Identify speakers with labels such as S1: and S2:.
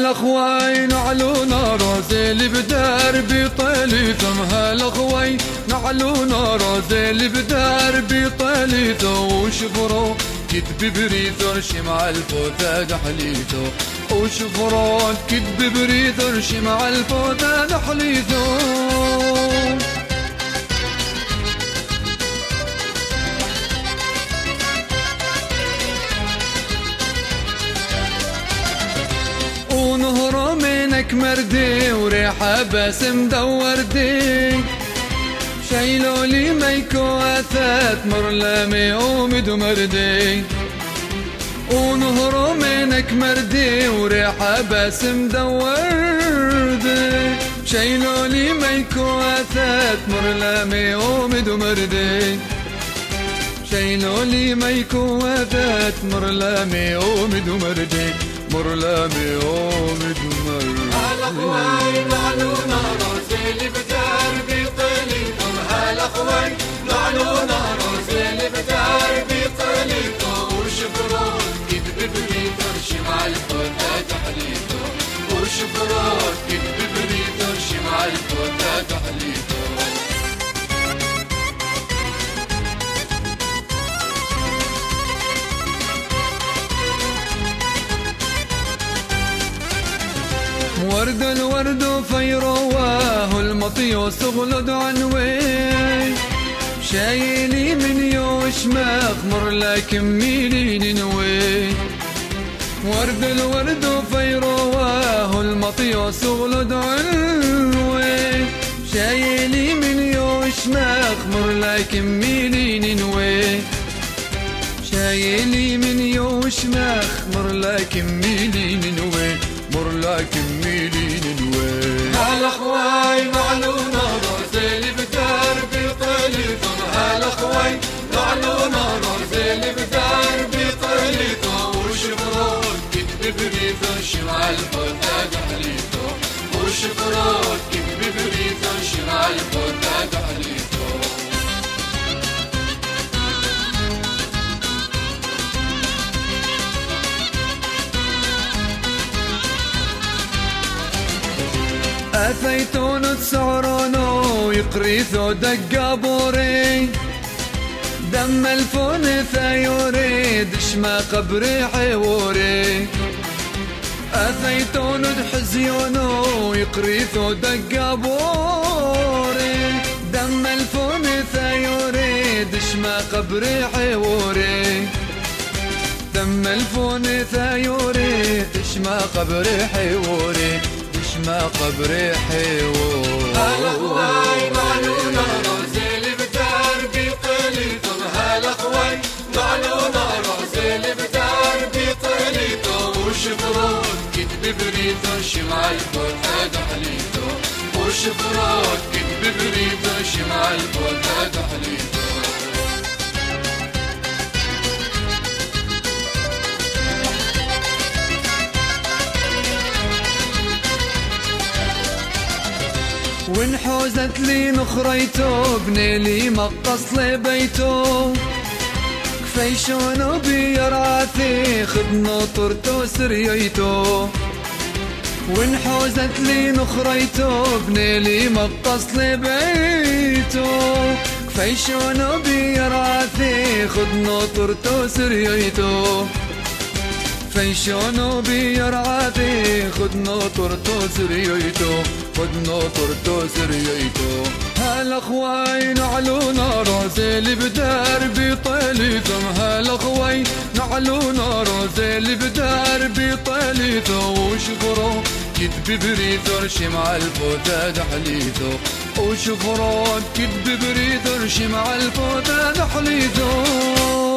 S1: هالاخوي نعلونا رازل بدربي طليثم، هالاخوي نعلونا رازل بدربي طليثم، وشفرو كتب بريثر شمع الفوتة دحليثو، وشفرو كتب بريثر شمع الفوتة دحليثو. ونهر منك مردي وريحة بس مدوردي، شايلو لي ميكو اثات مرلمي ومد مردي. ونهر منك مردي وريحة بس مدوردي، شايلو لي ميكو اثات مرلمي ومد مردي، شايلو لي ميكو اثات مرلمي ومد مردي، مرلمي ومد مردي.
S2: هالاخوي نعلونا رازل بدربي طليثم، هالاخوي نعلونا رازل بدربي طليثم، وشفرون كتب بريثر شمع الفوتة دحليثم، وشفرون كتب بريثر شمع الفوتة دحليثم.
S1: ورد الورد فيرواه المطيوس غلد عنوي، شايلي من يوش مخمر لكن ميلي نوي. ورد الورد فيرواه المطيوس غلد عنوي، شايلي من يوش مخمر لكن ميلي نوي، شايلي من يوش مخمر لكن ميلي نوي، مر لكن ميلي نوي.
S2: هالاخوي نعلونا رازل بدربي طليثم، هالاخوي نعلونا رازل بدربي طليثم، وشفرون كتب بريثر شمع الفوتة دحليثم، وشفرون كتب بريثر شمع الفوتة دحليثم.
S1: أثيتون تسعرونو يقريثو دقابوري، دم الفون ثايوري دشما قبري حيوري. أثيتون تحزيونو يقريثو دقابوري، دم الفون ثايوري دشما قبري حيوري، دم الفون ثايوري دشما قبري حيوري، ما قبري حيوان.
S2: هالاخوي نعلونا رازل بدربي طليثم، هالاخوي نعلونا رازل بدربي طليثم، وشفرون كتب بريثر شمع الفوتة دحليثم، وشفرون كتب بريثر شمع الفوتة دحليثم.
S1: وانحوزت لي نخريتو بني لي مقص لي بيتو، كفيشونو بيرعثي خدنو طرتو سرييتو. وانحوزت لي نخريتو بني لي مقص لي بيتو، كفيشونو بيرعثي خدنو طرتو سرييتو، فيشونو بيرعثي خدنو طرتو سرييتو، خدنو طرتو سرييتو. هالاخوي نعلونا رازل بدربي طليثم، هالاخوي نعلونا رازل بدربي طليثم، وشفرو كتب بريثر شمع الفوتة دحليثو، وشفرو كتب بريثر شمع الفوتة دحليثو.